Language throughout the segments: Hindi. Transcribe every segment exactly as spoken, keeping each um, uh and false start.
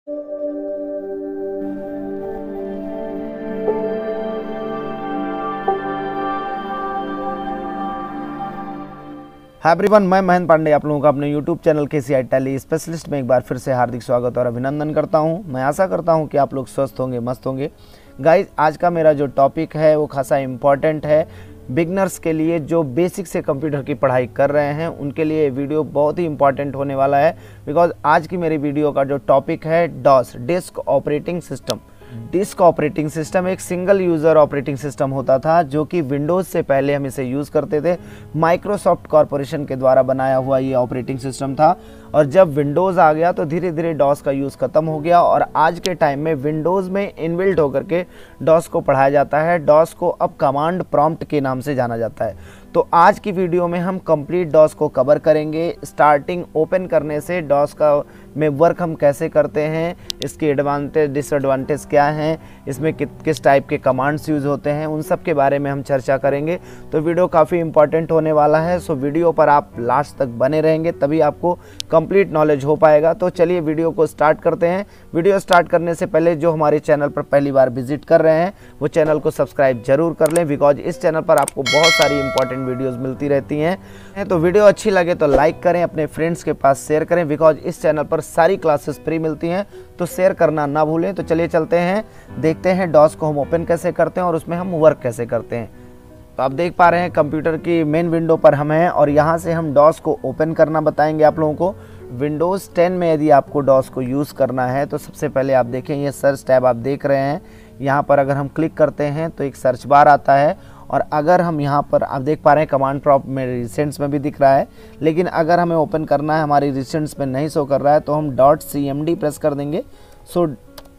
हाय एवरीवन, मैं महेंद्र पांडे आप लोगों का अपने यूट्यूब चैनल के सी आई टैली स्पेशलिस्ट में एक बार फिर से हार्दिक स्वागत और अभिनंदन करता हूं। मैं आशा करता हूं कि आप लोग स्वस्थ होंगे, मस्त होंगे। गाइज, आज का मेरा जो टॉपिक है वो खासा इम्पॉर्टेंट है बिगनर्स के लिए, जो बेसिक से कंप्यूटर की पढ़ाई कर रहे हैं उनके लिए वीडियो बहुत ही इंपॉर्टेंट होने वाला है। बिकॉज आज की मेरी वीडियो का जो टॉपिक है DOS, disk operating system. Disk operating system एक सिंगल यूज़र ऑपरेटिंग सिस्टम होता था जो कि विंडोज़ से पहले हम इसे यूज़ करते थे। माइक्रोसॉफ्ट कॉरपोरेशन के द्वारा बनाया हुआ ये ऑपरेटिंग सिस्टम था, और जब विंडोज़ आ गया तो धीरे धीरे डॉस का यूज़ ख़त्म हो गया और आज के टाइम में विंडोज़ में इनबिल्ट होकर के डॉस को पढ़ाया जाता है। डॉस को अब कमांड प्रॉम्प्ट के नाम से जाना जाता है। तो आज की वीडियो में हम कंप्लीट डॉस को कवर करेंगे, स्टार्टिंग ओपन करने से डॉस का में वर्क हम कैसे करते हैं, इसके एडवांटेज डिसएडवांटेज क्या हैं, इसमें कि, किस टाइप के कमांड्स यूज़ होते हैं, उन सब के बारे में हम चर्चा करेंगे। तो वीडियो काफ़ी इंपॉर्टेंट होने वाला है, सो वीडियो पर आप लास्ट तक बने रहेंगे तभी आपको कंप्लीट नॉलेज हो पाएगा। तो चलिए वीडियो को स्टार्ट करते हैं। वीडियो स्टार्ट करने से पहले जो हमारे चैनल पर पहली बार विजिट कर रहे हैं वो चैनल को सब्सक्राइब जरूर कर लें, बिकॉज इस चैनल पर आपको बहुत सारी इंपॉर्टेंट वीडियोस मिलती रहती हैं। तो वीडियो अच्छी लगे तो लाइक करें, अपने फ्रेंड्स के पास शेयर करें, बिकॉज इस चैनल पर सारी क्लासेस फ्री मिलती हैं, तो शेयर करना ना भूलें। तो चलिए चलते हैं, देखते हैं डॉस को हम ओपन कैसे करते हैं और उसमें हम वर्क कैसे करते हैं। तो आप देख पा रहे हैं कंप्यूटर की मेन विंडो पर हम हैं और यहाँ से हम डॉस को ओपन करना बताएंगे आप लोगों को। विंडोज़ टेन में यदि आपको डॉस को यूज़ करना है तो सबसे पहले आप देखें ये सर्च टैब आप देख रहे हैं, यहाँ पर अगर हम क्लिक करते हैं तो एक सर्च बार आता है। और अगर हम यहाँ पर आप देख पा रहे हैं कमांड प्रॉम्प्ट में रिसेंट्स में भी दिख रहा है, लेकिन अगर हमें ओपन करना है हमारी रिसेंट्स में नहीं शो कर रहा है तो हम dot C M D press कर देंगे। सो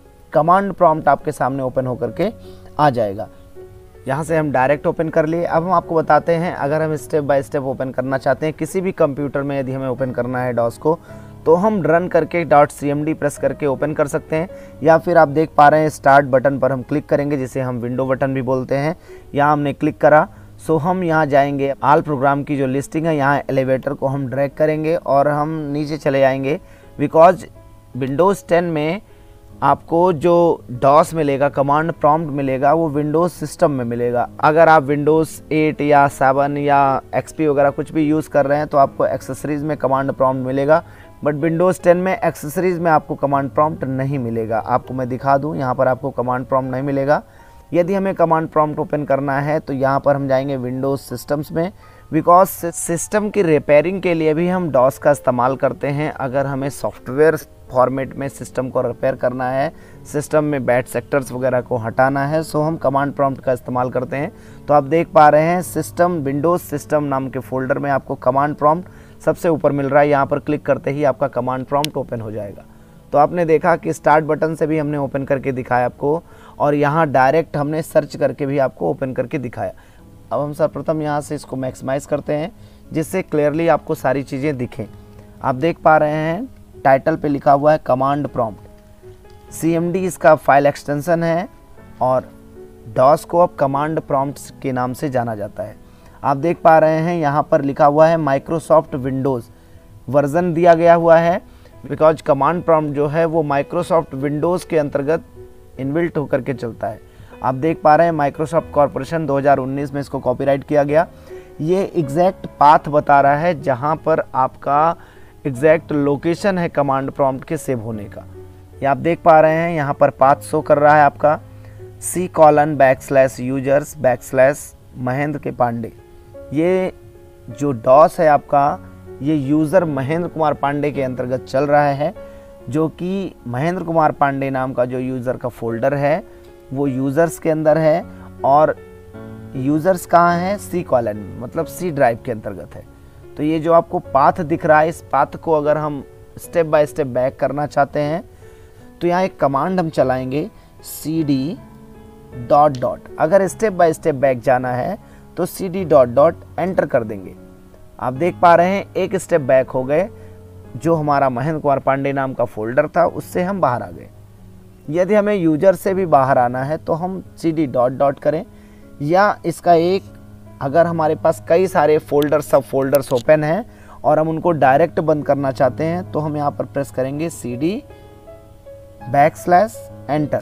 कमांड प्रॉम्प्ट आपके सामने ओपन होकर के आ जाएगा। यहाँ से हम डायरेक्ट ओपन कर लिए। अब हम आपको बताते हैं अगर हम स्टेप बाय स्टेप ओपन करना चाहते हैं किसी भी कंप्यूटर में, यदि हमें ओपन करना है डॉस को, तो हम रन करके dot C M D press करके ओपन कर सकते हैं, या फिर आप देख पा रहे हैं स्टार्ट बटन पर हम क्लिक करेंगे, जिसे हम विंडो बटन भी बोलते हैं। यहाँ हमने क्लिक करा, सो हम यहाँ जाएंगे आल प्रोग्राम की जो लिस्टिंग है, यहाँ एलिवेटर को हम ड्रैग करेंगे और हम नीचे चले जाएंगे। बिकॉज विंडोज़ टेन में आपको जो डॉस मिलेगा, कमांड प्रॉम्प्ट मिलेगा, वो विंडोज़ सिस्टम में मिलेगा। अगर आप विंडोज़ एट या सेवन या एक्सपी वगैरह कुछ भी यूज़ कर रहे हैं तो आपको एक्सेसरीज़ में कमांड प्रॉम्प्ट मिलेगा, बट विंडोज़ टेन में एक्सेसरीज़ में आपको कमांड प्रॉम्प्ट नहीं मिलेगा। आपको मैं दिखा दूं, यहाँ पर आपको कमांड प्रॉम्प्ट नहीं मिलेगा। यदि हमें कमांड प्रॉम्प्ट ओपन करना है तो यहाँ पर हम जाएंगे विंडोज़ सिस्टम्स में, बिकॉज सिस्टम की रिपेयरिंग के लिए भी हम डॉस का इस्तेमाल करते हैं। अगर हमें सॉफ्टवेयर फॉर्मेट में सिस्टम को रिपेयर करना है, सिस्टम में बैड सेक्टर्स वगैरह को हटाना है, सो हम कमांड प्रॉम्प्ट का इस्तेमाल करते हैं। तो आप देख पा रहे हैं सिस्टम, विंडोज़ सिस्टम नाम के फोल्डर में आपको कमांड प्रॉम्प्ट सबसे ऊपर मिल रहा है। यहाँ पर क्लिक करते ही आपका कमांड प्रॉम्प्ट ओपन हो जाएगा। तो आपने देखा कि स्टार्ट बटन से भी हमने ओपन करके दिखाया आपको, और यहाँ डायरेक्ट हमने सर्च करके भी आपको ओपन करके दिखाया। अब हम सर्वप्रथम यहाँ से इसको मैक्सिमाइज़ करते हैं जिससे क्लियरली आपको सारी चीज़ें दिखें। आप देख पा रहे हैं टाइटल पे लिखा हुआ है command prompt. C M D इसका फाइल एक्सटेंशन है और डॉस को अब कमांड प्रॉम्प्ट्स के नाम से जाना जाता है। आप देख पा रहे हैं यहाँ पर लिखा हुआ है माइक्रोसॉफ्ट विंडोज़ वर्जन दिया गया हुआ है, बिकॉज कमांड प्रॉम्प्ट जो है वो माइक्रोसॉफ्ट विंडोज़ के अंतर्गत इनबिल्ट होकर के चलता है। आप देख पा रहे हैं माइक्रोसॉफ्ट कॉरपोरेशन दो हज़ार उन्नीस में इसको कॉपीराइट किया गया। ये एग्जैक्ट पाथ बता रहा है जहाँ पर आपका एग्जैक्ट लोकेशन है कमांड प्रॉम्प्ट के सेव होने का। ये आप देख पा रहे हैं यहाँ पर पाथ शो कर रहा है आपका C colon backslash users backslash Mahendra K Pandey. ये जो डॉस है आपका, ये यूज़र महेंद्र कुमार पांडे के अंतर्गत चल रहा है, जो कि महेंद्र कुमार पांडे नाम का जो यूज़र का फोल्डर है वो यूज़र्स के अंदर है, और यूज़र्स कहाँ है, सी कॉलन मतलब सी ड्राइव के अंतर्गत है। तो ये जो आपको पाथ दिख रहा है, इस पाथ को अगर हम स्टेप बाय स्टेप बैक करना चाहते हैं तो यहाँ एक कमांड हम चलाएंगे सी डी डॉट डॉट। अगर स्टेप बाय स्टेप बैक जाना है तो C D dot dot enter कर देंगे। आप देख पा रहे हैं एक स्टेप बैक हो गए, जो हमारा महेंद्र कुमार पांडे नाम का फोल्डर था उससे हम बाहर आ गए। यदि हमें यूजर से भी बाहर आना है तो हम सी डी डॉट डॉट करें, या इसका एक, अगर हमारे पास कई सारे फोल्डर सब फोल्डर्स ओपन हैं और हम उनको डायरेक्ट बंद करना चाहते हैं तो हम यहाँ पर प्रेस करेंगे C D backslash enter.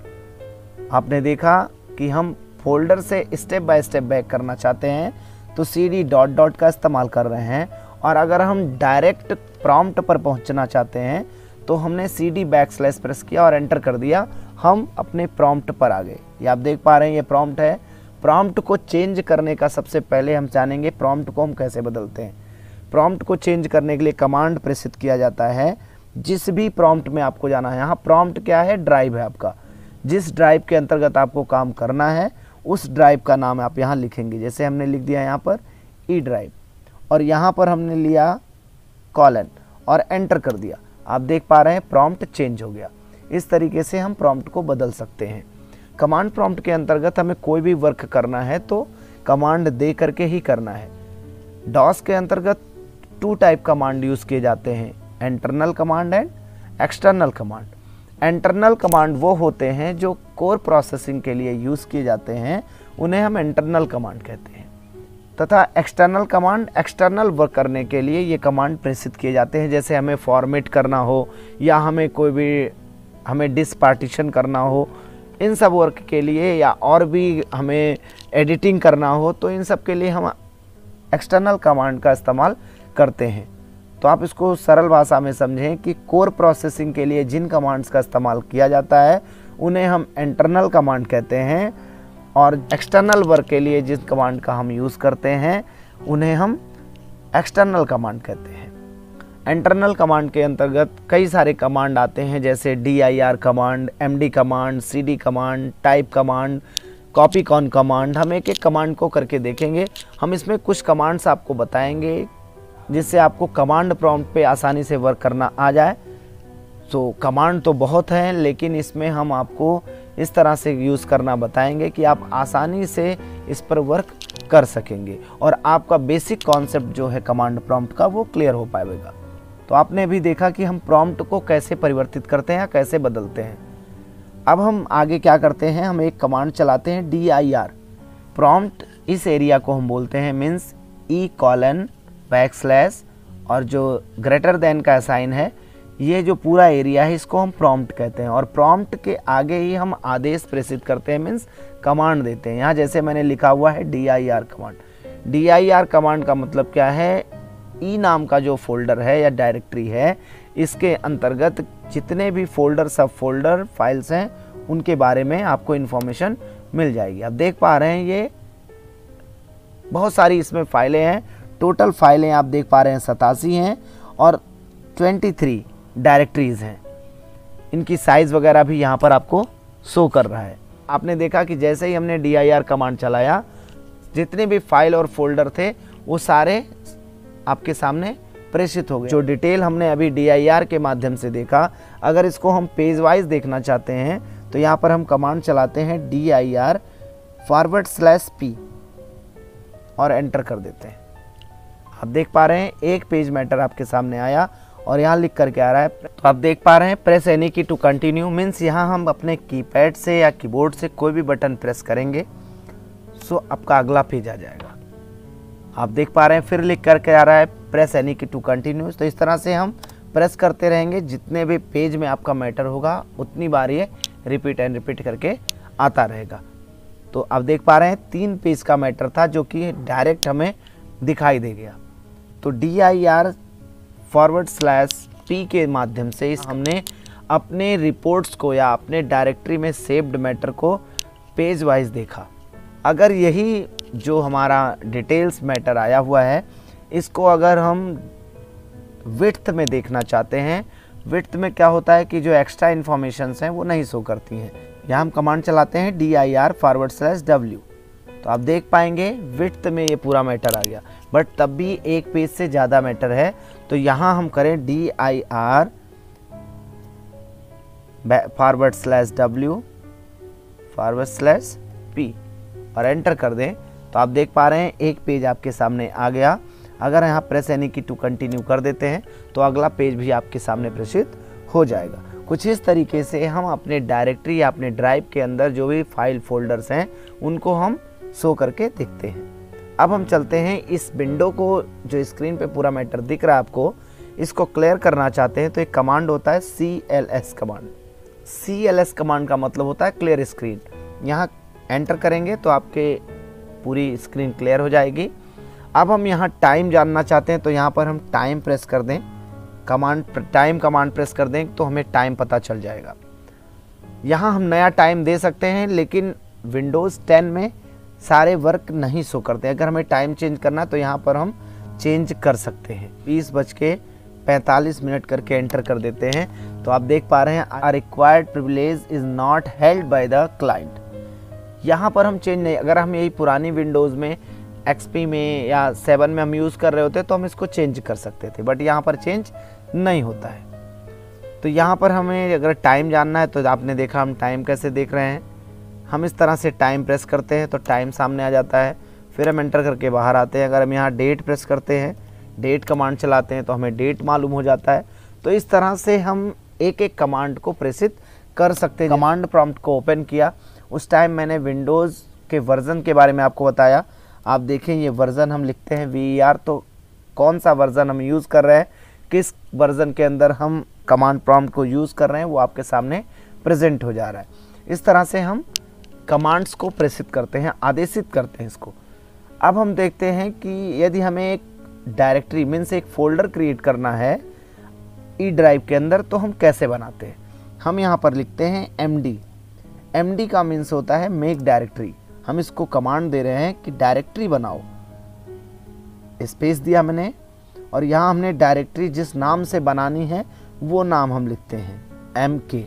आपने देखा कि हम फोल्डर से स्टेप बाय स्टेप बैक करना चाहते हैं तो सी डी डॉट डॉट का इस्तेमाल कर रहे हैं, और अगर हम डायरेक्ट प्रॉम्प्ट पर पहुंचना चाहते हैं तो हमने C D backslash press किया और एंटर कर दिया, हम अपने प्रॉम्प्ट पर आ गए। ये आप देख पा रहे हैं, ये प्रॉम्प्ट है। प्रॉम्प्ट को चेंज करने का सबसे पहले हम जानेंगे प्रॉम्प्ट को हम कैसे बदलते हैं। प्रॉम्प्ट को चेंज करने के लिए कमांड प्रेसित किया जाता है। जिस भी प्रॉम्प्ट में आपको जाना है, यहाँ प्रॉम्प्ट क्या है, ड्राइव है आपका। जिस ड्राइव के अंतर्गत आपको काम करना है उस ड्राइव का नाम आप यहाँ लिखेंगे। जैसे हमने लिख दिया यहाँ पर ई ड्राइव, और यहाँ पर हमने लिया कॉलन और एंटर कर दिया। आप देख पा रहे हैं प्रॉम्प्ट चेंज हो गया। इस तरीके से हम प्रॉम्प्ट को बदल सकते हैं। कमांड प्रॉम्प्ट के अंतर्गत हमें कोई भी वर्क करना है तो कमांड दे करके ही करना है। डॉस के अंतर्गत टू टाइप कमांड यूज़ किए जाते हैं, internal command and external command. Internal command वो होते हैं जो कोर प्रोसेसिंग के लिए यूज़ किए जाते हैं, उन्हें हम इंटरनल कमांड कहते हैं। तथा एक्सटर्नल कमांड एक्सटर्नल वर्क करने के लिए ये कमांड प्रेषित किए जाते हैं। जैसे हमें फॉर्मेट करना हो या हमें कोई भी हमें डिस्क पार्टीशन करना हो, इन सब वर्क के लिए, या और भी हमें एडिटिंग करना हो, तो इन सब के लिए हम एक्सटर्नल कमांड का इस्तेमाल करते हैं। तो आप इसको सरल भाषा में समझें कि कोर प्रोसेसिंग के लिए जिन कमांड्स का इस्तेमाल किया जाता है उन्हें हम इंटरनल कमांड कहते हैं, और एक्सटर्नल वर्क के लिए जिस कमांड का हम यूज़ करते हैं उन्हें हम एक्सटर्नल कमांड कहते हैं। इंटरनल कमांड के अंतर्गत कई सारे कमांड आते हैं, जैसे D I R command, M D command, C D command, type command, copy con command. हम एक एक कमांड को करके देखेंगे। हम इसमें कुछ कमांड्स आपको बताएंगे जिससे आपको कमांड प्रॉम्प्ट पे आसानी से वर्क करना आ जाए। तो कमांड तो बहुत हैं, लेकिन इसमें हम आपको इस तरह से यूज़ करना बताएंगे कि आप आसानी से इस पर वर्क कर सकेंगे और आपका बेसिक कॉन्सेप्ट जो है कमांड प्रॉम्प्ट का वो क्लियर हो पाएगा। तो आपने भी देखा कि हम प्रॉम्प्ट को कैसे परिवर्तित करते हैं या कैसे बदलते हैं। अब हम आगे क्या करते हैं, हम एक कमांड चलाते हैं डी आई आर। प्रॉम्प्ट इस एरिया को हम बोलते हैं means E colon backslash और जो ग्रेटर देन का साइन है, ये जो पूरा एरिया है इसको हम प्रॉम्प्ट कहते हैं। और प्रॉम्प्ट के आगे ही हम आदेश प्रेषित करते हैं, मीन्स कमांड देते हैं। यहाँ जैसे मैंने लिखा हुआ है D I R command. D I R command का मतलब क्या है, ई नाम का जो फोल्डर है या डायरेक्टरी है, इसके अंतर्गत जितने भी फोल्डर सब फोल्डर फाइल्स हैं उनके बारे में आपको इन्फॉर्मेशन मिल जाएगी। आप देख पा रहे हैं ये बहुत सारी इसमें फाइलें हैं। टोटल फाइलें आप देख पा रहे हैं सतासी हैं और तेईस डायरेक्टरीज हैं। इनकी साइज़ वगैरह भी यहाँ पर आपको शो कर रहा है। आपने देखा कि जैसे ही हमने डी आई आर कमांड चलाया, जितने भी फाइल और फोल्डर थे वो सारे आपके सामने प्रेषित हो गए। जो डिटेल हमने अभी डी आई आर के माध्यम से देखा, अगर इसको हम पेज वाइज देखना चाहते हैं तो यहाँ पर हम कमांड चलाते हैं D I R forward slash P और एंटर कर देते हैं। आप देख पा रहे हैं एक पेज मैटर आपके सामने आया और यहाँ लिख करके आ रहा है। तो आप देख पा रहे हैं press any key to continue, means यहाँ हम अपने कीपैड से या कीबोर्ड से कोई भी बटन प्रेस करेंगे सो आपका अगला पेज आ जाएगा। आप देख पा रहे हैं फिर लिख करके आ रहा है press any key to continue. तो इस तरह से हम प्रेस करते रहेंगे, जितने भी पेज में आपका मैटर होगा उतनी बार ये रिपीट एंड रिपीट करके आता रहेगा। तो आप देख पा रहे हैं तीन पेज का मैटर था जो कि डायरेक्ट हमें दिखाई दे गया। तो D I R forward slash P के माध्यम से हमने अपने रिपोर्ट्स को या अपने डायरेक्टरी में सेव्ड मैटर को पेज वाइज देखा। अगर यही जो हमारा डिटेल्स मैटर आया हुआ है, इसको अगर हम विड्थ में देखना चाहते हैं, विड्थ में क्या होता है कि जो एक्स्ट्रा इन्फॉर्मेशंस हैं वो नहीं शो करती हैं। यहाँ हम कमांड चलाते हैं D I R forward slash W. तो आप देख पाएंगे विड्थ में ये पूरा मैटर आ गया, बट तब भी एक पेज से ज़्यादा मैटर है। तो यहाँ हम करें D I R forward slash W forward slash P और एंटर कर दें। तो आप देख पा रहे हैं एक पेज आपके सामने आ गया। अगर यहाँ press any key to continue कर देते हैं तो अगला पेज भी आपके सामने प्रेषित हो जाएगा। कुछ इस तरीके से हम अपने डायरेक्टरी या अपने ड्राइव के अंदर जो भी फाइल फोल्डर्स हैं उनको हम शो करके देखते हैं। अब हम चलते हैं इस विंडो को, जो स्क्रीन पे पूरा मैटर दिख रहा है आपको, इसको क्लियर करना चाहते हैं तो एक कमांड होता है C L S command. C L S command का मतलब होता है क्लियर स्क्रीन। यहाँ एंटर करेंगे तो आपके पूरी स्क्रीन क्लियर हो जाएगी। अब हम यहाँ टाइम जानना चाहते हैं तो यहाँ पर हम टाइम प्रेस कर दें, कमांड टाइम कमांड प्रेस कर दें तो हमें टाइम पता चल जाएगा। यहाँ हम नया टाइम दे सकते हैं, लेकिन विंडोज़ टेन में सारे वर्क नहीं शो करते। अगर हमें टाइम चेंज करना है तो यहाँ पर हम चेंज कर सकते हैं। बीस बज के पैंतालीस मिनट करके एंटर कर देते हैं तो आप देख पा रहे हैं are required privilege is not held by the client. यहाँ पर हम चेंज नहीं, अगर हम यही पुरानी विंडोज़ में एक्सपी में या सेवन में हम यूज़ कर रहे होते तो हम इसको चेंज कर सकते थे, बट यहाँ पर चेंज नहीं होता है। तो यहाँ पर हमें अगर टाइम जानना है तो आपने देखा हम टाइम कैसे देख रहे हैं। हम इस तरह से टाइम प्रेस करते हैं तो टाइम सामने आ जाता है, फिर हम एंटर करके बाहर आते हैं। अगर हम यहाँ डेट प्रेस करते हैं, डेट कमांड चलाते हैं तो हमें डेट मालूम हो जाता है। तो इस तरह से हम एक एक कमांड को प्रेसित कर सकते हैं। कमांड प्रॉम्प्ट को ओपन किया, उस टाइम मैंने विंडोज़ के वर्ज़न के बारे में आपको बताया। आप देखें ये वर्ज़न हम लिखते हैं वी ई आर, तो कौन सा वर्ज़न हम यूज़ कर रहे हैं, किस वर्ज़न के अंदर हम कमांड प्रॉम्प्ट को यूज़ कर रहे हैं, वो आपके सामने प्रेजेंट हो जा रहा है। इस तरह से हम कमांड्स को प्रेषित करते हैं, आदेशित करते हैं इसको। अब हम देखते हैं कि यदि हमें एक डायरेक्टरी मीन्स एक फ़ोल्डर क्रिएट करना है ई ड्राइव के अंदर तो हम कैसे बनाते हैं। हम यहाँ पर लिखते हैं एम डी। एम डी का मीन्स होता है मेक डायरेक्टरी। हम इसको कमांड दे रहे हैं कि डायरेक्टरी बनाओ, स्पेस दिया मैंने, और यहाँ हमने डायरेक्टरी जिस नाम से बनानी है वो नाम हम लिखते हैं एम के।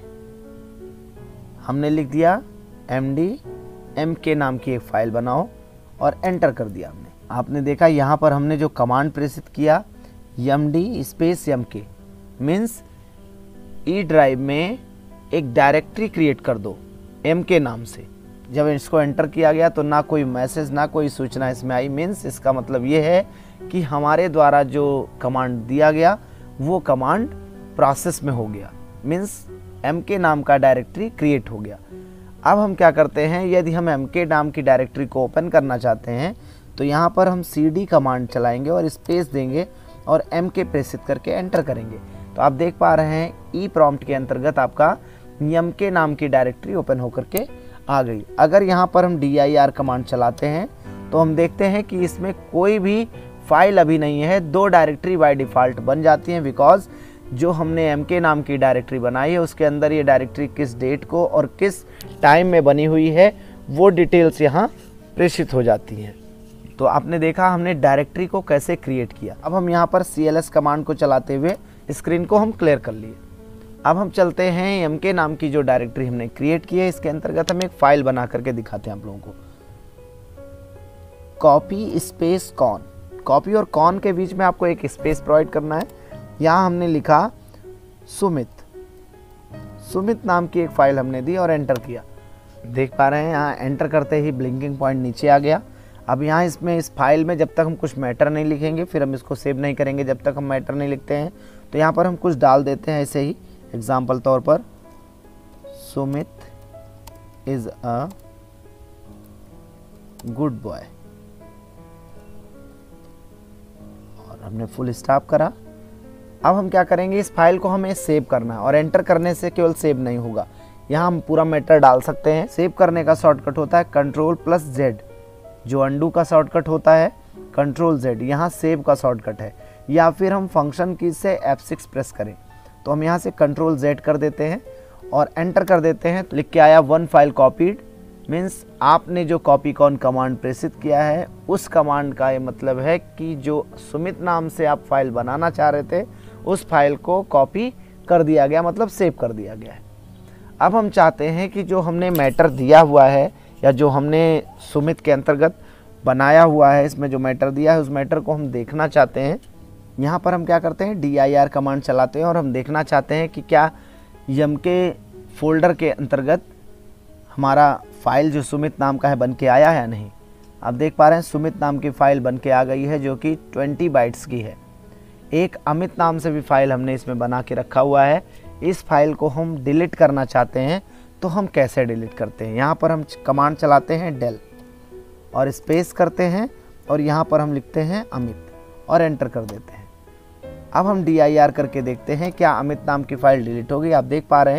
हमने लिख दिया एम डी एम के नाम की एक फ़ाइल बनाओ और एंटर कर दिया हमने। आपने देखा यहाँ पर हमने जो कमांड प्रेषित किया एम डी स्पेस एम के मीन्स ई ड्राइव में एक डायरेक्टरी क्रिएट कर दो एम के नाम से। जब इसको एंटर किया गया तो ना कोई मैसेज ना कोई सूचना इसमें आई, मीन्स इसका मतलब ये है कि हमारे द्वारा जो कमांड दिया गया वो कमांड प्रोसेस में हो गया, मीन्स एम के नाम का डायरेक्टरी क्रिएट हो गया। अब हम क्या करते हैं, यदि हम एम के नाम की डायरेक्टरी को ओपन करना चाहते हैं तो यहाँ पर हम सी डी कमांड चलाएंगे और स्पेस देंगे और एम के प्रेषित करके एंटर करेंगे। तो आप देख पा रहे हैं ई प्रॉम्प्ट के अंतर्गत आपका एम के नाम की डायरेक्टरी ओपन होकर के आ गई। अगर यहाँ पर हम डी आई आर कमांड चलाते हैं तो हम देखते हैं कि इसमें कोई भी फाइल अभी नहीं है, दो डायरेक्टरी बाय डिफ़ॉल्ट बन जाती हैं, बिकॉज जो हमने एम के नाम की डायरेक्टरी बनाई है उसके अंदर ये डायरेक्टरी किस डेट को और किस टाइम में बनी हुई है वो डिटेल्स यहाँ प्रेषित हो जाती हैं। तो आपने देखा हमने डायरेक्टरी को कैसे क्रिएट किया। अब हम यहाँ पर सी एल एस कमांड को चलाते हुए स्क्रीन को हम क्लियर कर लिए। अब हम चलते हैं एम के नाम की जो डायरेक्टरी हमने क्रिएट की है इसके अंतर्गत हम एक फाइल बना करके दिखाते हैं आप लोगों को। कॉपी स्पेस कॉन, कॉपी और कॉन के बीच में आपको एक स्पेस प्रोवाइड करना है। यहाँ हमने लिखा सुमित, सुमित नाम की एक फाइल हमने दी और एंटर किया। देख पा रहे हैं यहाँ एंटर करते ही ब्लिंकिंग पॉइंट नीचे आ गया। अब यहाँ इसमें इस फाइल में जब तक हम कुछ मैटर नहीं लिखेंगे फिर हम इसको सेव नहीं करेंगे जब तक हम मैटर नहीं लिखते हैं। तो यहाँ पर हम कुछ डाल देते हैं ऐसे ही, एग्जाम्पल तौर पर Sumit is a good boy और हमने फुल स्टॉप करा। अब हम क्या करेंगे, इस फाइल को हमें सेव करना है और एंटर करने से केवल सेव नहीं होगा, यहाँ हम पूरा मैटर डाल सकते हैं। सेव करने का शॉर्टकट होता है कंट्रोल प्लस जेड, जो अंडू का शॉर्टकट होता है कंट्रोल जेड, यहाँ सेव का शॉर्टकट है। या फिर हम फंक्शन की से एफ सिक्स प्रेस करें तो हम यहाँ से कंट्रोल जेड कर देते हैं और एंटर कर देते हैं। तो लिख के आया वन फाइल कॉपीड, मीन्स आपने जो कॉपी कॉन कमांड प्रेषित किया है उस कमांड का ये मतलब है कि जो सुमित नाम से आप फाइल बनाना चाह रहे थे उस फाइल को कॉपी कर दिया गया, मतलब सेव कर दिया गया है। अब हम चाहते हैं कि जो हमने मैटर दिया हुआ है या जो हमने सुमित के अंतर्गत बनाया हुआ है इसमें जो मैटर दिया है उस मैटर को हम देखना चाहते हैं। यहाँ पर हम क्या करते हैं, डी आई आर कमांड चलाते हैं और हम देखना चाहते हैं कि क्या एम के फोल्डर के अंतर्गत हमारा फाइल जो सुमित नाम का है बन के आया है या नहीं। आप देख पा रहे हैं सुमित नाम की फ़ाइल बन के आ गई है जो कि ट्वेंटी बाइट्स की है। एक अमित नाम से भी फाइल हमने इसमें बना के रखा हुआ है। इस फाइल को हम डिलीट करना चाहते हैं तो हम कैसे डिलीट करते हैं, यहाँ पर हम कमांड चलाते हैं डेल और स्पेस करते हैं और यहाँ पर हम लिखते हैं अमित और एंटर कर देते हैं। अब हम डी आई आर करके देखते हैं क्या अमित नाम की फ़ाइल डिलीट हो गई। आप देख पा रहे हैं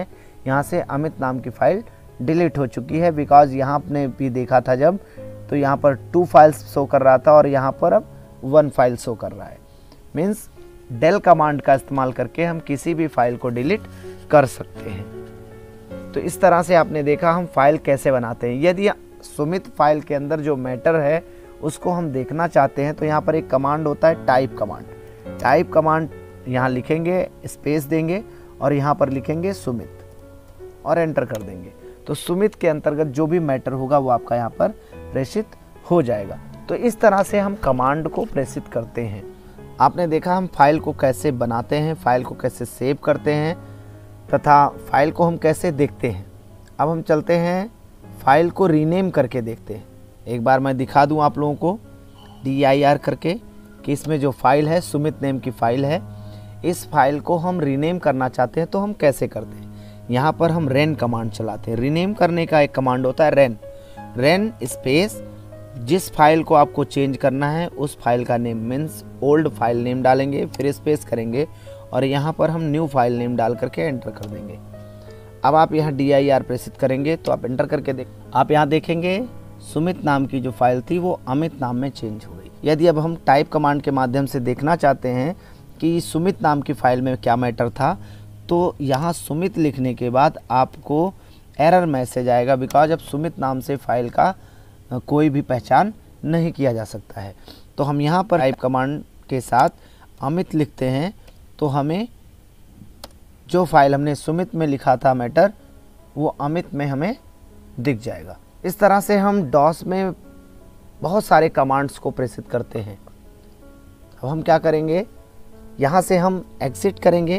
यहाँ से अमित नाम की फ़ाइल डिलीट हो चुकी है। बिकॉज यहाँ आपने भी देखा था जब, तो यहाँ पर टू फाइल्स शो कर रहा था और यहाँ पर अब वन फाइल शो कर रहा है। मीन्स डेल कमांड का इस्तेमाल करके हम किसी भी फाइल को डिलीट कर सकते हैं। तो इस तरह से आपने देखा हम फाइल कैसे बनाते हैं। यदि सुमित फाइल के अंदर जो मैटर है उसको हम देखना चाहते हैं तो यहाँ पर एक कमांड होता है टाइप कमांड। टाइप कमांड यहाँ लिखेंगे, स्पेस देंगे और यहाँ पर लिखेंगे सुमित और एंटर कर देंगे। तो सुमित के अंतर्गत जो भी मैटर होगा वो आपका यहाँ पर प्रेषित हो जाएगा। तो इस तरह से हम कमांड को प्रेषित करते हैं। आपने देखा हम फाइल को कैसे बनाते हैं, फाइल को कैसे सेव करते हैं तथा फाइल को हम कैसे देखते हैं। अब हम चलते हैं फाइल को रीनेम करके देखते हैं। एक बार मैं दिखा दूं आप लोगों को डी आई आर करके कि इसमें जो फाइल है सुमित नेम की फ़ाइल है। इस फाइल को हम रीनेम करना चाहते हैं तो हम कैसे करते हैं। यहाँ पर हम रेन कमांड चलाते हैं। रीनेम करने का एक कमांड होता है रेन। रेन स्पेस जिस फाइल को आपको चेंज करना है उस फाइल का name means old file name डालेंगे, फिर स्पेस करेंगे और यहाँ पर हम न्यू फाइल नेम डाल करके एंटर कर देंगे। अब आप यहाँ डी आई आर प्रेसित करेंगे तो आप एंटर करके देख आप यहाँ देखेंगे सुमित नाम की जो फाइल थी वो अमित नाम में चेंज हो गई। यदि अब हम टाइप कमांड के माध्यम से देखना चाहते हैं कि सुमित नाम की फ़ाइल में क्या मैटर था, तो यहाँ सुमित लिखने के बाद आपको एरर मैसेज आएगा। बिकॉज अब सुमित नाम से फ़ाइल का कोई भी पहचान नहीं किया जा सकता है। तो हम यहाँ पर टाइप कमांड के साथ अमित लिखते हैं तो हमें जो फाइल हमने सुमित में लिखा था मैटर वो अमित में हमें दिख जाएगा। इस तरह से हम डॉस में बहुत सारे कमांड्स को प्रेषित करते हैं। अब हम क्या करेंगे, यहाँ से हम एग्जिट करेंगे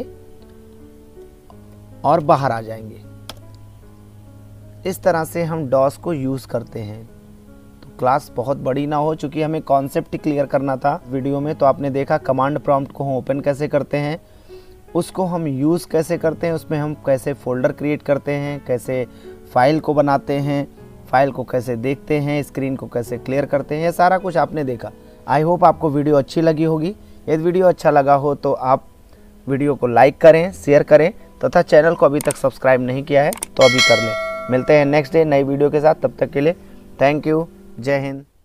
और बाहर आ जाएंगे। इस तरह से हम डॉस को यूज़ करते हैं। तो क्लास बहुत बड़ी ना हो, चूँकि हमें कॉन्सेप्ट क्लियर करना था वीडियो में। तो आपने देखा कमांड प्रॉम्प्ट को हम ओपन कैसे करते हैं, उसको हम यूज़ कैसे करते हैं, उसमें हम कैसे फ़ोल्डर क्रिएट करते हैं, कैसे फ़ाइल को बनाते हैं, फ़ाइल को कैसे देखते हैं, स्क्रीन को कैसे क्लियर करते हैं, ये सारा कुछ आपने देखा। आई होप आपको वीडियो अच्छी लगी होगी। यदि वीडियो अच्छा लगा हो तो आप वीडियो को लाइक करें, शेयर करें तथा चैनल को अभी तक सब्सक्राइब नहीं किया है तो अभी कर लें। मिलते हैं नेक्स्ट डे नई वीडियो के साथ। तब तक के लिए थैंक यू। जय हिंद।